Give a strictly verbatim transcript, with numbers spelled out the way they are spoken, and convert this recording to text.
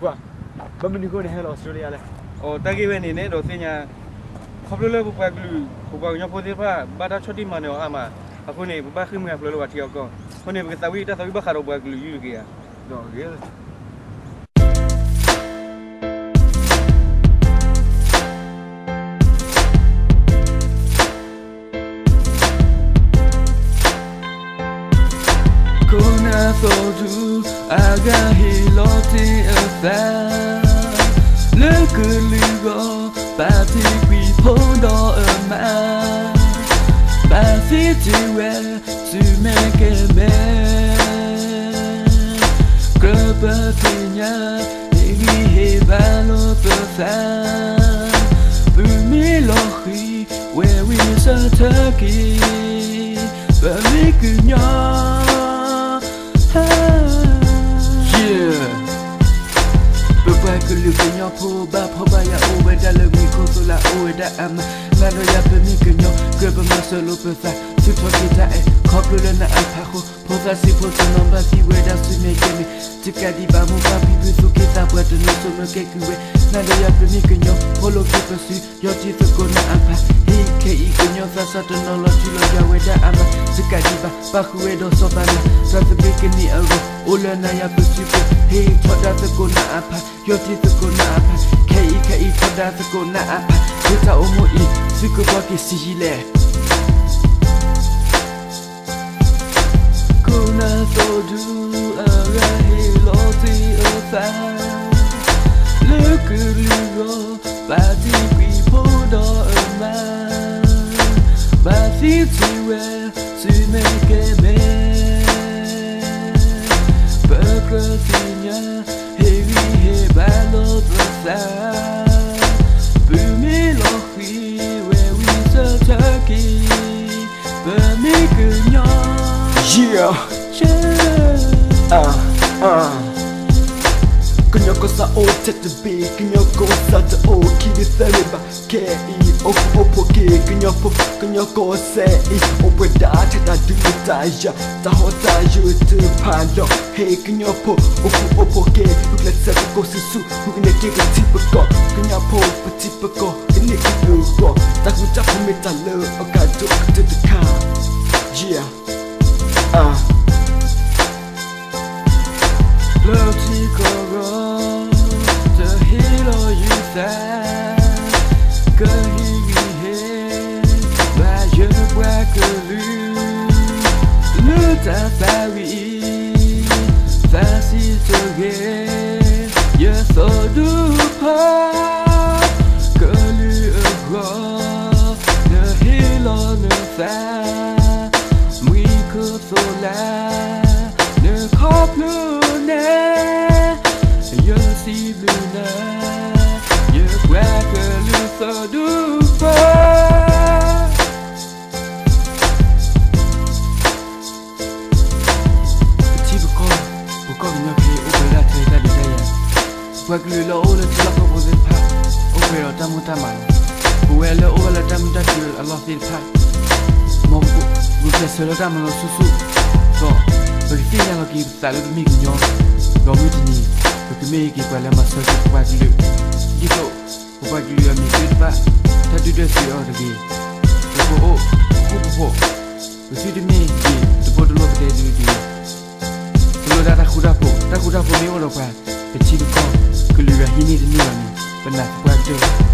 quoi ba mini ko ne hel Australia le oh tagi we ni ne do sinya khop lo lo bu pa glu bu pa nya po de pa ba da choti ma ne ama aku ni ba khim nga lo lo wa ti ko ko ne ba tawi ta tawi ba kha ro ba glu yu ke ya do ge Fodu aga hiloti affair le gulugo bati qui pondo ama bati tu es tu me que me que patinya igi hebalo perfect bumi lohi where we so turkey bumi kunya que le gagnant pour bas pour bas ya ou dans le micro sur la ou da am la no ya pe mi que non que pas ma solo peut faire tout toi qui ta est couple le na alparo pour ça c'est pour ton nom ba fi we da su me que mi tu ka di ba mon papi plus tout qui ta boîte no so me que que na no ya pe mi que non pour le que pas su yo ti te ko na alpa hi ke i que non ça ça te no lo tu lo ya we da am tu ka di ba ba we do so ba na ça te be que ni euro o le na ya pe su hey toi da te ko na alpa yo ti te ko na alpa ke i ke i toi da te ko na alpa tu ta o mo i tu que toi qui sigilé Kuna fodu aga hiloti affair le gulugo bati qui podo ama bati tu es tu me que me peuple signa heavy hebalo perfect bumi lohi where we so turkey bumi kunya yeah yeah ah ah Kinyo ko sa o tete be kinyo ko sa te o kiri sele ba ke i o o po ke kinyo po kinyo ko se i o pe da ta da du ta ya ta ho ta yu te pa yo hey kinyo po o o po ke look let's set go su su who can get a tip ko kinyo po pa tip ko ni ki du ko ta ku ta po me ta le o ka do to the car yeah ah Love to go to hero you that que he bah je ne vois que lui le ta Paris facile to get je sors du pas que lui roi le hero ne fait oui que cela ne croit plus je suis bleu, je crois que le feu du feu. Petit boucan, boucan de ma vie, au bel atelier d'Alitaïa. Pour que le haut le tila propose pas, au bel tamu taman. Pour elle, au bel tamu tamu, alors il pas. Mon bou, vous faites le tamu le sous-sous. Bon, le film est là qui ça le mignon. Dans le dîner. Que me qui parle ma soeur pour pas le Gito pour pas lui a mis de pas t'as du dessus hors de vie le oh oh oh le sud de me qui te porte l'autre de lui dit le data kuda po ta kuda po me on le pas petit de corps que lui a hini de ni on pas pas